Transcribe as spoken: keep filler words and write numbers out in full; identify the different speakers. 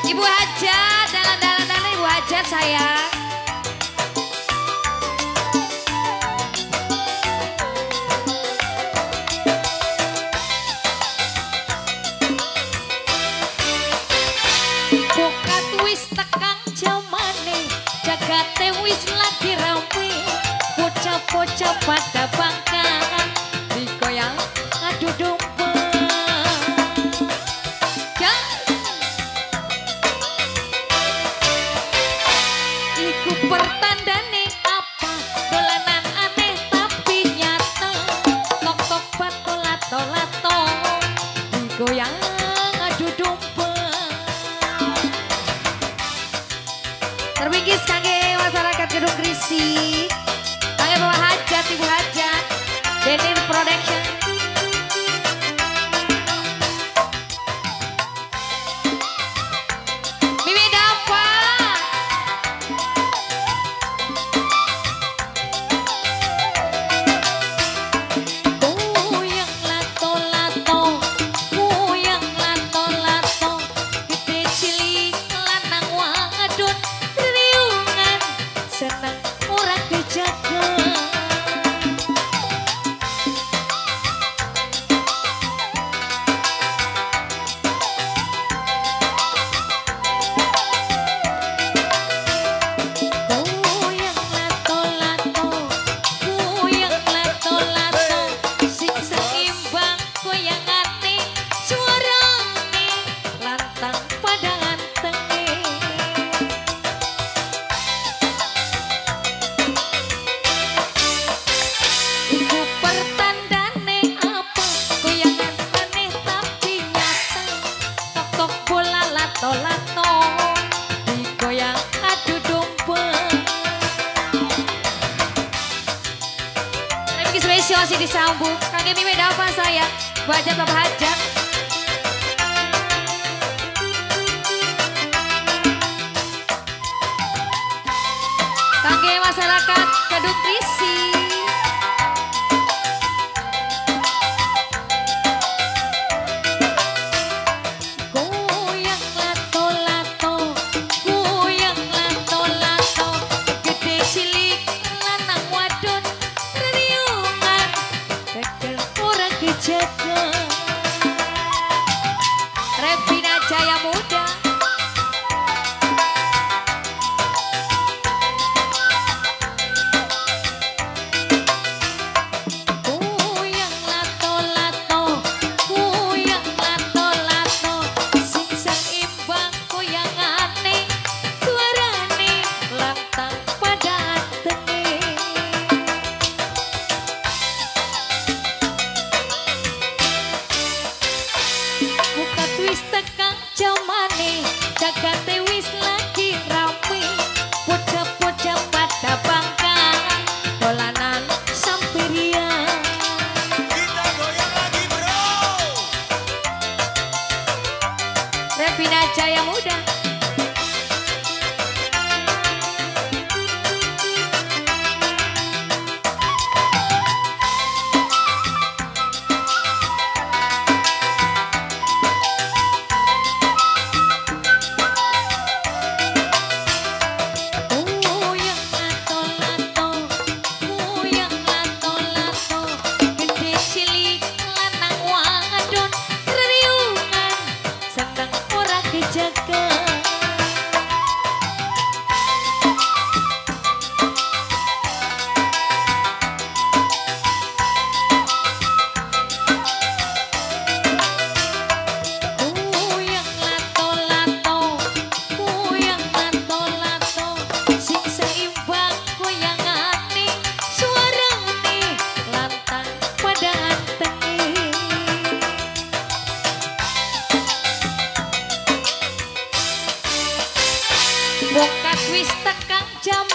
Speaker 1: Ibu Hajat, dalam-dalam Ibu Hajat sayang. Bokat wis tekang jamane, jagate wis lagi rame. Bocah-bocah pada bangkangan, digoyang adu domba. Iku pertandane apa? Dolanan aneh tapi nyata. Tok-tok batolat-tolato, digoyang adu domba. Terbingkis kangge masyarakat Gedung Grisi, kangge Bapak Hajat, Ibu Hajat, Denir Production. Mimi Dava, goyang lato-lato, goyang lato-lato, gede cilik lanang wadon. Senang orang dijaga. Goyang lato-lato, goyang lato-lato, sing seimbang goyangane, suarane lantang pada antenge. Iku pertandane apa? Goyangan aneh tapi nyata. Tok-tok bola lato-lato, digoyang adu domba. Tapi spesial sih disambung. Kangge Mimi Dava saya, Bu Hajat, Bapak Hajat. Kangge masyarakat Gedung Grisi. Goyang lato-lato, goyang lato-lato, gede cilik lanang wadon, riungan tekel ora kejaga. Revina Jaya Muda. Goyang lato-lato, goyang lato-lato, sing seimbang goyangane, suarane lantang pada antenge. Buka twis tekang jamane, jagate wis lagi rame. Bocah-bocah pada bangkangan, dolanan samperia.
Speaker 2: Kita goyang lagi bro.
Speaker 1: Revina Jaya Muda. Goyang lato-lato, goyang lato-lato, gede cilik lanang wadon, riungan seneng ora dijaga. Goyang lato-lato, goyang lato-lato, sing seimbang goyangane, suarane lantang pada antenge. Bokat wis tekang jam